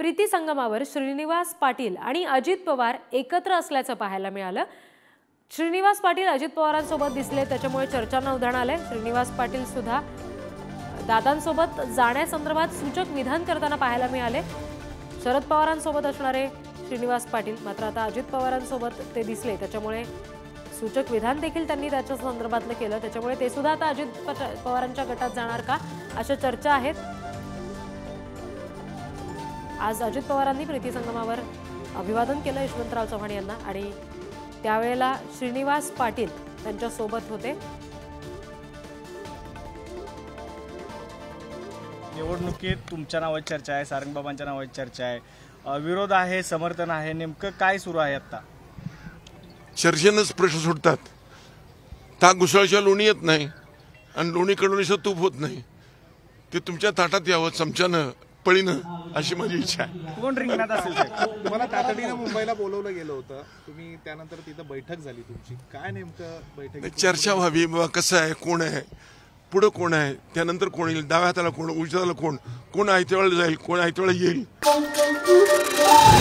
प्रीती संगमावर श्रीनिवास पाटील आणि अजित पवार एकत्र असल्याचं पाहायला मिळालं। श्रीनिवास पाटील अजित पवारांसोबत दिसले, त्याच्यामुळे चर्चांना उधाण आले। श्रीनिवास पाटील सुद्धा दादांसोबत जाण्यासंदर्भात सूचक विधान करताना पाहायला मिळाले। शरद पवारांसोबत असणारे श्रीनिवास पाटील मात्र आता अजित पवारांसोबत ते दिसले, त्याच्यामुळे सूचक विधान देखील त्यांनी त्याच्या संदर्भातलं केलं, त्याच्यामुळे ते सुद्धा आता अजित पवारांच्या गटात जाणार का अशा चर्चा आहेत। आज अजित पवारांनी प्रीती संगमावर अभिवादन केलं यशवंतराव चव्हाण यांना आणि त्यावेळेला श्रीनिवास पाटील त्यांच्या सोबत होते। निवडणुकीत तुमच्या नावाची चर्चा आहे, सारंगबाबांच्या नावाची चर्चा आहे, विरोध आहे, समर्थन आहे, नेमकं काय सुरू आहे आता? चर्चेनंच प्रश्न सुटतात। ताक घुसळाच्या लोणी येत नाही आणि लोणीकडून तूप होत नाही, ते तुमच्या ताटात यावं चमच्यानं पळीनं अशी माझी इच्छा आहे। कोण रिंगणात असेल? तुम्हाला तातडीनं मुंबईला बोलवलं गेलं होतं, तुम्ही त्यानंतर तिथं बैठक झाली तुमची, काय नेमकं बैठक? चर्चा व्हावी, बाबा कसं आहे, कोण आहे, पुढं कोण आहे, त्यानंतर कोण येईल, डाव्या हाताला कोण, उजव्या हाताला कोण, कोण आयत्या वेळेला जाईल, कोण आयत्या वेळेला येईल।